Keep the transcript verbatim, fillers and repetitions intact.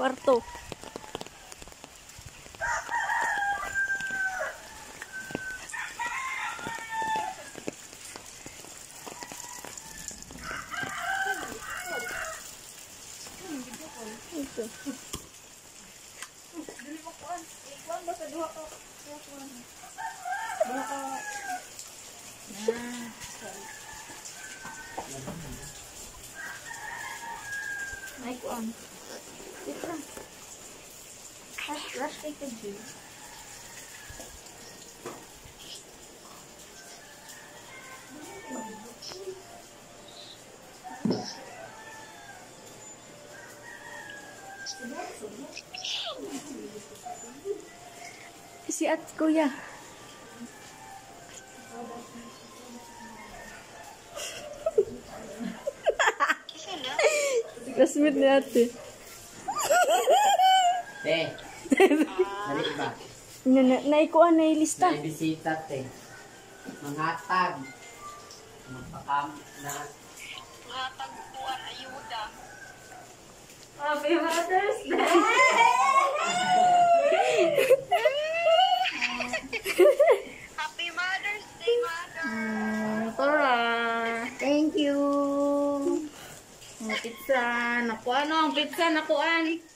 kwarto. Ito. Dili mo kuan. Ikuan ba sa duha ka? Duha ka. Ah. Ay kuan. Ito. Rush, rush kay ka Jill. Si at kuya. Classmate ni ate. Te. Dali ba? Na, na, naikuan na ilista. Naibisita te. Mangatag. Magpakam na. Hatag buwan ayuda. Happy Mother's Day! Happy Mother's Day, Mother! Mm, Tora! Thank you! Ang pizza! Nakuan o, ang pizza! Nakuan!